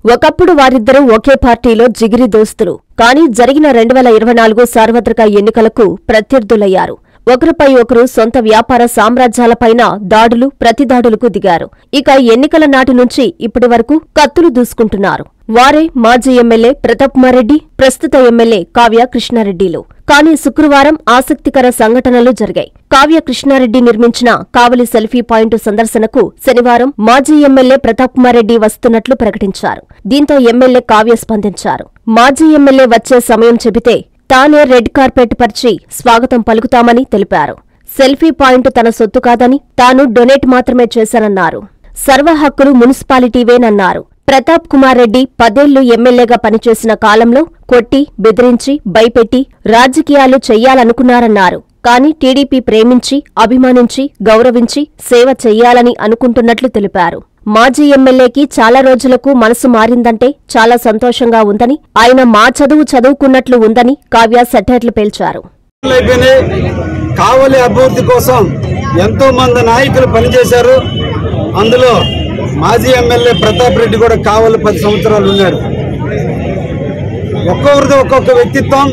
ఒకప్పుడు వారిద్దరూ ఒకే పార్టీలో జిగిరి దోస్తులు. కానీ జరిగిన 2024 సార్వత్రిక ఎన్నికలకు ప్రత్యర్థులయ్యారు. ఒకరిపై ఒకరు సొంత వ్యాపార సామ్రాజ్యాలపైన దాడులు, ప్రతిదాడులకు దిగారు. ఇక ఎన్నికల నాటి నుంచి ఇప్పటి వరకు కత్తులు దూసుకుంటున్నారు. వారే మాజీ ఎమ్మెల్యే ప్రతాప్ కుమార్ రెడ్డి, ప్రస్తుత ఎమ్మెల్యే కావ్య కృష్ణారెడ్డిలు. కానీ శుక్రవారం ఆసక్తికర సంఘటనలు జరిగాయి. కావ్య కృష్ణారెడ్డి నిర్మించిన కావలి సెల్ఫీ పాయింట్ సందర్శనకు శనివారం మాజీ ఎమ్మెల్యే ప్రతాప్ కుమార్ రెడ్డి వస్తున్నట్లు ప్రకటించారు. దీంతో ఎమ్మెల్యే కావ్య స్పందించారు. మాజీ ఎమ్మెల్యే వచ్చే సమయం చెబితే తానే రెడ్ కార్పెట్ పరిచి స్వాగతం పలుకుతామని తెలిపారు. సెల్ఫీ పాయింట్ తన సొత్తు కాదని, తాను డొనేట్ మాత్రమే చేశానన్నారు. సర్వ హక్కులు మున్సిపాలిటీవేనన్నారు. ప్రతాప్ కుమార్ రెడ్డి 10 ఏళ్లు ఎమ్మెల్యేగా పనిచేసిన కాలంలో కొట్టి, బెదిరించి, భయపెట్టి రాజకీయాలు చెయ్యాలనుకున్నారన్నారు. కానీ టీడీపీ ప్రేమించి, అభిమానించి, గౌరవించి సేవ చెయ్యాలని అనుకుంటున్నట్లు తెలిపారు. మాజీ ఎమ్మెల్యేకి చాలా రోజులకు మనసు మారిందంటే చాలా సంతోషంగా ఉందని, ఆయన మా చదువుకున్నట్లు ఉందని కావ్య సెటైర్లు పేల్చారు. కావలి అభివృద్ధి కోసం ఎంతో మంది నాయకులు పనిచేశారు. అందులో మాజీ ఎమ్మెల్యే ప్రతాప్ రెడ్డి కూడా కావలి 10 సంవత్సరాలు ఉన్నాడు. ఒక్కొక్కరిది ఒక్కొక్క వ్యక్తిత్వం.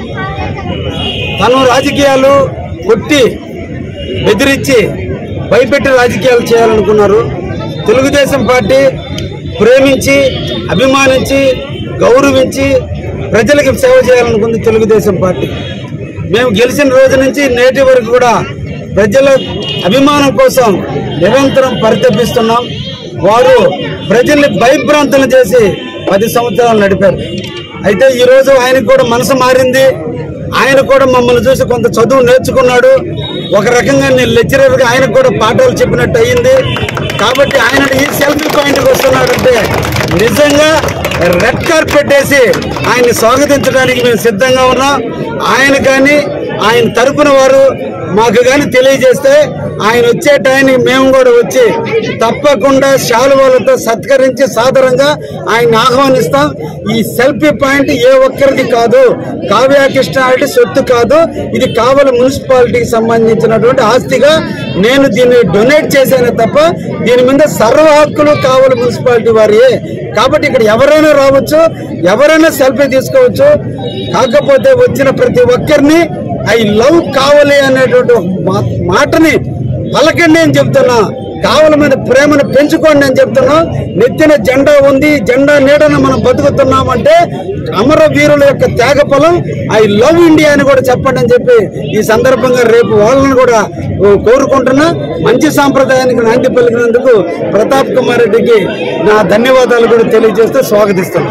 తను రాజకీయాలు కొట్టి, బెదిరించి, భయపెట్టి రాజకీయాలు చేయాలనుకున్నారు. తెలుగుదేశం పార్టీ ప్రేమించి, అభిమానించి, గౌరవించి ప్రజలకు సేవ చేయాలనుకుంది తెలుగుదేశం పార్టీ. మేము గెలిచిన రోజు నుంచి నేటి వరకు కూడా ప్రజల అభిమానం కోసం నిరంతరం పరితపిస్తున్నాం. వారు ప్రజల్ని భయభ్రాంతులు చేసి 10 సంవత్సరాలు నడిపారు. అయితే ఈరోజు ఆయనకు కూడా మనసు మారింది. ఆయన కూడా మమ్మల్ని చూసి కొంత చదువు నేర్చుకున్నాడు. ఒక రకంగా నేను లెక్చరర్గా ఆయనకు కూడా పాఠాలు చెప్పినట్టు అయ్యింది. కాబట్టి ఆయన ఈ సెల్ఫీ పాయింట్కి వస్తున్నాడంటే నిజంగా రెడ్ కార్పెట్ వేసి ఆయన్ని స్వాగతించడానికి మేము సిద్ధంగా ఉన్నాం. ఆయన కానీ ఆయన తరపున వారు మాకు కానీ తెలియజేస్తే ఆయన వచ్చే టైంకి మేము కూడా వచ్చి తప్పకుండా శాలువాలతో సత్కరించి సాదరంగా ఆయన్ని ఆహ్వానిస్తాం. ఈ సెల్ఫీ పాయింట్ ఏ ఒక్కరికి కాదు, కావ్య కృష్ణారెడ్డి సొత్తు కాదు. ఇది కావలి మున్సిపాలిటీకి సంబంధించినటువంటి ఆస్తిగా నేను దీన్ని డొనేట్ చేశానే తప్ప దీని మీద సర్వ హక్కులు కావలి మున్సిపాలిటీ వారియే. కాబట్టి ఇక్కడ ఎవరైనా రావచ్చు, ఎవరైనా సెల్ఫీ తీసుకోవచ్చు. కాకపోతే వచ్చిన ప్రతి ఒక్కరిని ఐ లవ్ కావలి అనేటువంటి మాటని పలకండి అని చెప్తున్నా. కావలి మీద ప్రేమను పెంచుకోండి అని చెప్తున్నా. నెత్తిన జెండా ఉంది, జెండా నీడన మనం బతుకుతున్నామంటే అమరవీరుల యొక్క త్యాగ ఫలం ఐ లవ్ ఇండియా అని కూడా చెప్పండి అని చెప్పి ఈ సందర్భంగా రేపు వాళ్ళని కూడా కోరుకుంటున్నా. మంచి సాంప్రదాయానికి నాంది పలికినందుకు ప్రతాప్ కుమార్ రెడ్డికి నా ధన్యవాదాలు కూడా తెలియజేస్తూ స్వాగతిస్తున్నాను.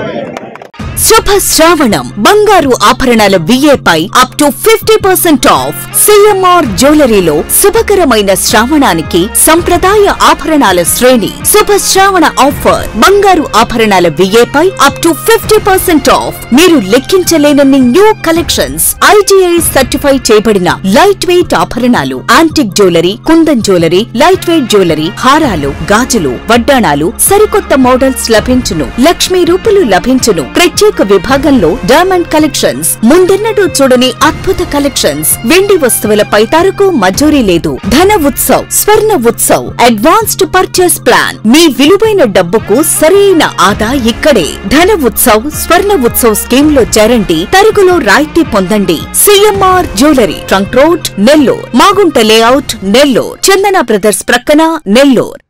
శుభ శ్రావణం బంగారు ఆభరణాల విఏపై అప్ టు 50% ఆఫ్. సిఎంఆర్ జ్యువెలరీలో శుభకరమైన శ్రావణానికి సంప్రదాయ ఆభరణాల శ్రేణి. శుభ శ్రావణ ఆఫర్ బంగారు ఆభరణాల విఏపై అప్ టు 50% ఆఫ్. మీరు లెక్కించలేనన్ని న్యూ కలెక్షన్స్, IGI సర్టిఫై చేయబడిన లైట్ వెయిట్ ఆభరణాలు, antique jewellery, kundan jewellery, light weight jewellery, హారాలు, గాజులు, వడ్డాణాలు, సరికొత్త మోడల్స్ లభించును. లక్ష్మీ రూపులు లభించును. ప్రత్యేక విభాగంలో డైమండ్ కలెక్షన్స్, ముందెన్నడూ చూడని అద్భుత కలెక్షన్స్. వెండి వస్తువులపై తరకు మజూరీ లేదు. Dhana Utsav, Swarna Utsav, advanced purchase plan. మీ విలువైన డబ్బుకు సరైన ఆదా ఇక్కడే. ధన ఉత్సవ్, స్వర్ణ ఉత్సవ్ స్కీమ్ లో చేరండి. తరుగులో రాయితీ పొందండి. CMR jewellery, trunk road, Nellore. Magunta layout, Nellore. Chandana brothers ప్రక్కన, నెల్లూరు.